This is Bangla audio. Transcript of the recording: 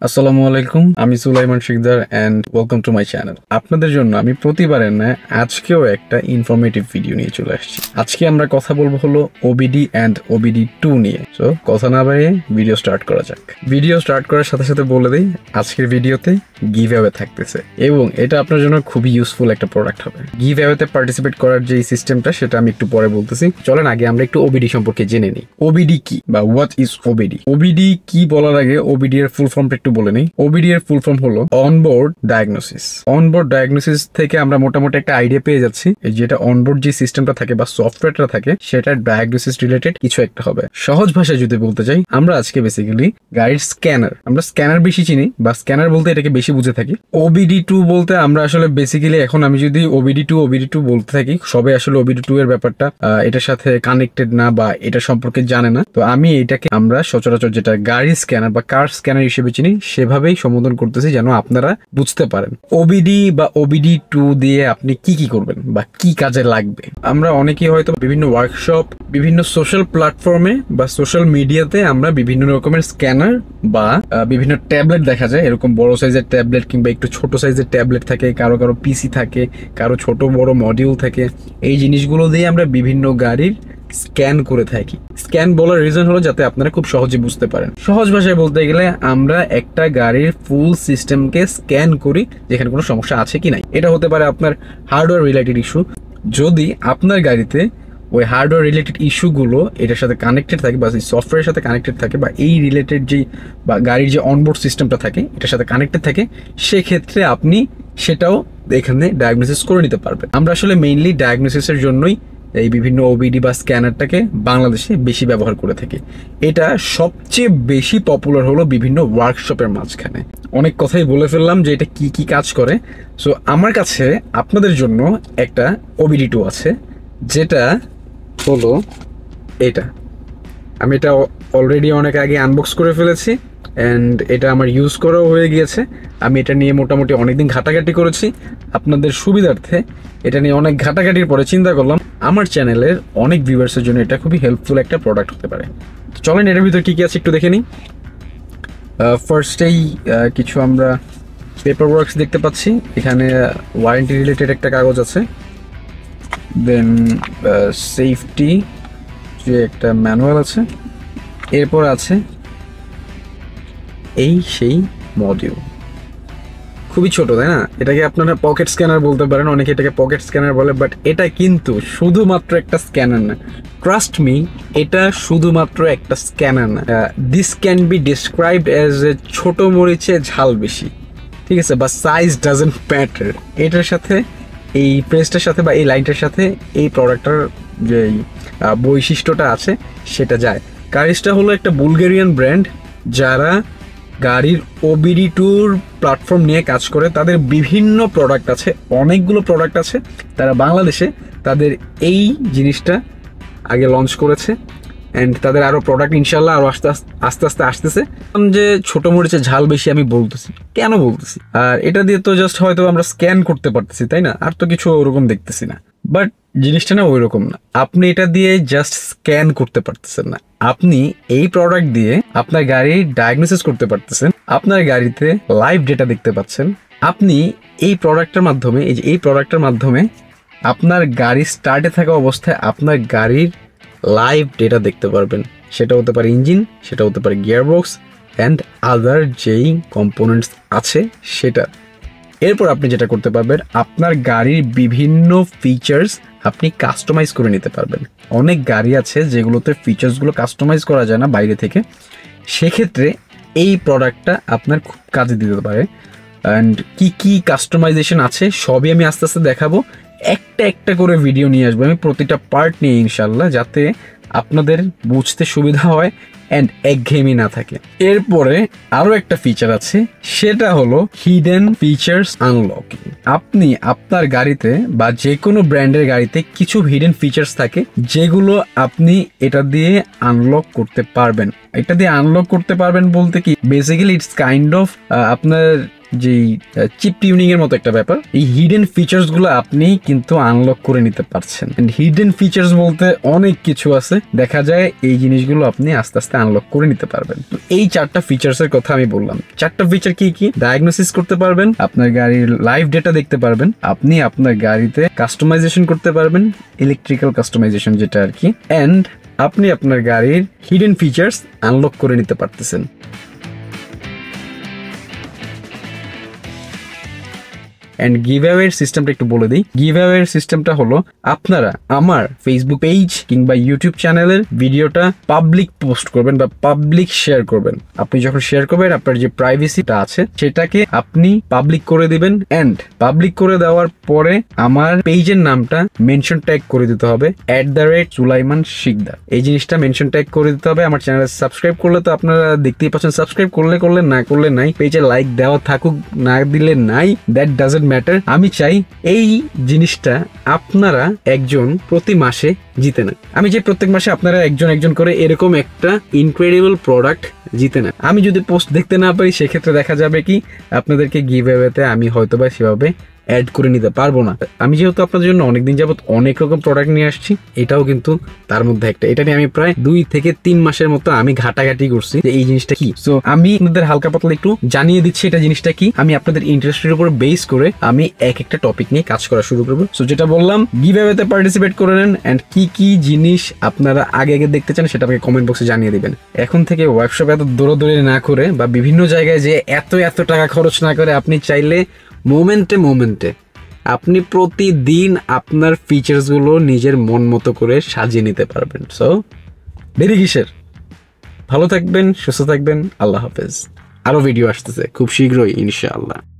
আসসালামু আলাইকুম, আমি Sulaiman Sikdar and welcome to my channel. আপনাদের জন্য আমি প্রতিবারের ন্যায় আজকেও একটা ইনফরমেটিভ ভিডিও নিয়ে চলে আসছি। আজকে আমরা কথা বলবো হলো ওবিডি এন্ড ওবিডি 2 নিয়ে। সো কথা না বাড়িয়ে ভিডিও স্টার্ট করা যাক। ভিডিও স্টার্ট করার সাথে সাথে বলে দিই, আজকের ভিডিওতে গিভ অ্যাওয়ে থাকতেছে এবং এটা আপনার জন্য খুবই ইউজফুল একটা প্রোডাক্ট হবে। গিভ অ্যাওয়েতে পার্টিসিপেট করার যে সিস্টেমটা সেটা আমি একটু পরে বলতেছি। চলেন আগে আমরা একটু ওবিডি সম্পর্কে জেনে নিই। ওবিডি কি বা হোয়াট ইজ ওবিডি? ওবিডি কি বলার আগে ওবিডি এর ফুল ফর্মটা একটু বলে নেই। ওবিডি এর ফুল ফর্ম হলো অনবোর্ড ডায়াগনোসিস। অনবোর্ড ডায়াগনোসিস থেকে আমরা মোটামুটি একটা আইডিয়া পেয়ে যাচ্ছি যেটা অনবোর্ড যে সিস্টেমটা থাকে বা সফটওয়্যারটা থাকে সেটা ডায়াগনোসিস রিলেটেড কিছু একটা হবে। সহজ ভাষায় যদি বলতে চাই, আমরা আজকে বেসিক্যালি গাড়ির স্ক্যানার, আমরা স্ক্যানার বেশি চিনি বা স্ক্যানার বলতে এটাকে বেশি বুঝে থাকি। ওবিডি 2 বলতে আমরা আসলে বেসিক্যালি এখন আমি যদি ওবিডি 2 বলতে থাকি, সবাই আসলে ওবিডি 2 এর ব্যাপারটা এটার সাথে কানেক্টেড না বা এটা সম্পর্কে জানে না। তো আমি এটাকে আমরা সচরাচর যেটা গাড়ির স্ক্যানার বা কার স্ক্যানার হিসেবে চিনি সেভাবেই সম্বোধন করতেছি যেন আপনারা বুঝতে পারেন ওবিডি বা ওবিডি 2 দিয়ে আপনি কি কি করবেন বা কি কাজে লাগবে। আমরা অনেকেই হয়তো বিভিন্ন ওয়ার্কশপ, বিভিন্ন সোশ্যাল প্ল্যাটফর্মে বা সোশ্যাল মিডিয়াতে আমরা বিভিন্ন রকমের স্ক্যানার বা বিভিন্ন ট্যাবলেট দেখা যায়, এরকম বড় সাইজের ট্যাবলেট কিংবা একটু ছোট সাইজের ট্যাবলেট থাকে, কারো কারো পিসি থাকে, কারো ছোট বড় মডিউল থাকে। এই জিনিসগুলো দিয়ে আমরা বিভিন্ন গাড়ির স্ক্যান করে থাকি। স্ক্যান বলার রিজন হলো যাতে আপনারা খুব সহজে বুঝতে পারেন। সহজ ভাষায় বলতে গেলে আমরা একটা গাড়ির ফুল সিস্টেমকে স্ক্যান করি যেখানে কোনো সমস্যা আছে কি নাই। এটা হতে পারে আপনার হার্ডওয়্যার রিলেটেড ইস্যু। যদি আপনার গাড়িতে ওই হার্ডওয়্যার রিলেটেড ইস্যুগুলো এটার সাথে কানেক্টেড থাকে বা সফটওয়্যারের সাথে কানেক্টেড থাকে বা এই রিলেটেড যে বা গাড়ির যে অনবোর্ড সিস্টেমটা থাকে এটার সাথে কানেক্টেড থাকে, সেক্ষেত্রে আপনি সেটাও এখানে ডায়াগনোসিস করে নিতে পারবেন। আমরা আসলে মেইনলি ডায়াগনোসিসের জন্যই এই বিভিন্ন ওবিডি বা স্ক্যানারটাকে বাংলাদেশে বেশি ব্যবহার করে থাকি। এটা সবচেয়ে বেশি পপুলার হলো বিভিন্ন ওয়ার্কশপের মাঝখানে। অনেক কথাই বলে ফেললাম যে এটা কি কি কাজ করে। সো আমার কাছে আপনাদের জন্য একটা ওবিডি 2 আছে, যেটা হলো এটা। আমি এটা অলরেডি অনেক আগে আনবক্স করে ফেলেছি অ্যান্ড এটা আমার ইউজ করাও হয়ে গিয়েছে। আমি এটা নিয়ে মোটামুটি অনেকদিন ঘাটাঘাটি করেছি আপনাদের সুবিধার্থে। এটা নিয়ে অনেক ঘাটাঘাটির পরে চিন্তা করলাম আমার চ্যানেলের অনেক ভিউয়ার্সের জন্য এটা খুবই হেল্পফুল একটা প্রোডাক্ট হতে পারে। চলেন এটার ভিতরে কী কী আছে একটু দেখে নিই। ফার্স্টেই কিছু আমরা পেপার ওয়ার্কস দেখতে পাচ্ছি। এখানে ওয়ারেন্টি রিলেটেড একটা কাগজ আছে, দেন সেফটি যে একটা ম্যানুয়াল আছে, এরপর আছে এই সেই মডিউল। খুবই ছোট তাই না? এটাকে আপনারা পকেট স্ক্যানার বলতে পারেন, অনেকে এটাকে পকেট স্ক্যানার বলে, বাট এটা কিন্তু শুধুমাত্র একটা স্ক্যানার না। ট্রাস্ট মি, এটা শুধুমাত্র একটা স্ক্যানার না। This can be described as a ছোট মরিচে ঝাল বেশি, ঠিক আছে? বা সাইজ ডাজেন্ট ম্যাটার। এটার সাথে এই প্রেসটার সাথে বা এই লাইনটার সাথে এই প্রোডাক্টটার যে বৈশিষ্ট্যটা আছে সেটা যায়। কারিজটা হলো একটা বুলগেরিয়ান ব্র্যান্ড যারা গাড়ির ওবিডি 2 প্ল্যাটফর্ম নিয়ে কাজ করে। তাদের বিভিন্ন প্রোডাক্ট আছে, অনেকগুলো প্রোডাক্ট আছে। তারা বাংলাদেশে তাদের এই জিনিসটা আগে লঞ্চ করেছে অ্যান্ড তাদের আরও প্রোডাক্ট ইনশাল্লাহ আরও আস্তে আস্তে আসতেছে। যে ছোটো মরিচের ঝাল বেশি আমি বলতেছি কেন বলতেছি? আর এটা দিয়ে তো জাস্ট হয়তো আমরা স্ক্যান করতে পারতেছি তাই না, আর তো কিছু ওরকম দেখতেছি না। বাট জিনিসটা না ওই রকম না। আপনি এটা দিয়ে জাস্ট স্ক্যান করতে পারতেছেন না, আপনি এই প্রোডাক্ট দিয়ে আপনার গাড়ি ডায়াগনোসিস করতে পারতেছেন, আপনার গাড়িতে লাইভ ডেটা দেখতে পাচ্ছেন। আপনি এই প্রোডাক্টের মাধ্যমে এই প্রোডাক্টের মাধ্যমে আপনার গাড়ি স্টার্টে থাকা অবস্থায় আপনার গাড়ির লাইভ ডেটা দেখতে পারবেন। সেটা হতে পারে ইঞ্জিন, সেটা হতে পারে গিয়ারবক্স অ্যান্ড আদার যেই কম্পোনেন্টস আছে সেটা। এরপর আপনি যেটা করতে পারবেন, আপনার গাড়ির বিভিন্ন ফিচার্স আপনি কাস্টমাইজ করে নিতে পারবেন। অনেক গাড়ি আছে যেগুলোতে ফিচার্সগুলো কাস্টমাইজ করা যায় না বাইরে থেকে, সেক্ষেত্রে এই প্রোডাক্টটা আপনার খুব কাজে দিতে পারে। অ্যান্ড কি কি কাস্টমাইজেশন আছে সবই আমি আস্তে আস্তে দেখাবো। একটা একটা করে ভিডিও নিয়ে আসবো আমি প্রতিটা পার্ট নিয়ে ইনশাল্লাহ, যাতে আপনাদের বুঝতে সুবিধা হয় অ্যান্ড একঘেয়েমি না থাকে। এরপরে আরও একটা ফিচার আছে, সেটা হলো হিডেন ফিচার্স আনলকিং। আপনি আপনার গাড়িতে বা যে কোনো ব্র্যান্ডের গাড়িতে কিছু হিডেন ফিচার্স থাকে যেগুলো আপনি এটা দিয়ে আনলক করতে পারবেন। এটা দিয়ে আনলক করতে পারবেন বলতে কি, বেসিক্যালি ইটস কাইন্ড অফ আপনার যেই চিপ টিউনিং এর মতো একটা ব্যাপার। এই হিডেন ফিচার্স গুলো আপনি কিন্তু আনলক করে নিতে পারছেন। হিডেন ফিচার্স বলতে অনেক কিছু আছে, দেখা যায় এই জিনিসগুলো আপনি আস্তে আস্তে আনলক করে নিতে পারবেন। তো এই 4টা ফিচার্স এর কথা আমি বললাম। 4টা ফিচার কি কি? ডায়াগনোসিস করতে পারবেন, আপনার গাড়ির লাইভ ডেটা দেখতে পারবেন, আপনি আপনার গাড়িতে কাস্টমাইজেশন করতে পারবেন, ইলেকট্রিক্যাল কাস্টমাইজেশন যেটা আর কি, এন্ড আপনি আপনার গাড়ির হিডেন ফিচার্স আনলক করে নিতে পারতেছেন। এন্ড গিভঅ্যাওয়ের সিস্টেমটা একটু বলে দিই। গিভঅ্যাওয়ের সিস্টেমটা হলো, আপনারা আমার ফেসবুক পেজ কিংবা ইউটিউব চ্যানেলের ভিডিওটা পাবলিক পোস্ট করবেন বা পাবলিক শেয়ার করবেন। আপনি যখন শেয়ার করবেন, আপনার যে প্রাইভেসিটা আছে সেটাকে আপনি পাবলিক করে দিবেন। এন্ড পাবলিক করে দেওয়ার পরে আমার পেজের নামটা মেনশন ট্যাগ করে দিতে হবে @সুলাইমান শিকদার। এই জিনিসটা মেনশন ট্যাগ করে দিতে হবে। আমার চ্যানেলে সাবস্ক্রাইব করলে তো আপনারা দেখতেই পাচ্ছেন, সাবস্ক্রাইব করলে না করলে নাই, পেজে লাইক দেওয়া থাকুক না দিলে নাই, দ্যাট ডাজন্ট ম্যাটার। আমি চাই এই জিনিসটা আপনারা একজন প্রতি মাসে জিতে নেন। আমি যে প্রত্যেক মাসে আপনারা একজন করে এরকম একটা ইনক্রেডিবল প্রোডাক্ট জিতে নেন। আমি যদি পোস্ট দেখতে না পারি, সেক্ষেত্রে দেখা যাবে কি আপনাদেরকে গিভঅ্যাওয়েতে আমি হয়তোবা সেভাবে অ্যাড করে নিতে পারবো না। আমি যেহেতু আপনাদের জন্য অনেকদিন যাবত অনেক রকম প্রোডাক্ট নিয়ে আসছি, এটাও কিন্তু তার মধ্যে একটা। এটা নিয়ে আমি প্রায় 2 থেকে 3 মাসের মতো আমি ঘাটাঘাটি করছি যে এই জিনিসটা কি। সো আমি আপনাদের হালকা পাতলা একটু জানিয়ে দিচ্ছি এটা জিনিসটা কি। আমি আপনাদের ইন্টারেস্টের উপর বেস করে আমি একটা টপিক নিয়ে কাজ করা শুরু করবো। সো যেটা বললাম, গিভঅ্যাওয়েতে পার্টিসিপেট করে নেন। এন্ড কি জিনিস আপনারা আগে দেখতে চান সেটা আমাকে কমেন্ট বক্সে জানিয়ে দিবেন। এখন থেকে ওয়ার্কশপে এত দৌড়াদৌড়ি না করে বা বিভিন্ন জায়গায় যে এত টাকা খরচ না করে, আপনি চাইলে মোমেন্টে আপনি প্রতিদিন আপনার ফিচার্সগুলো নিজের মন মতো করে সাজিয়ে নিতে পারবেন। সো দেরি কিসের? ভালো থাকবেন, সুস্থ থাকবেন। আল্লাহ হাফেজ। আরো ভিডিও আসতেছে খুব শীঘ্রই ইনশাআল্লাহ।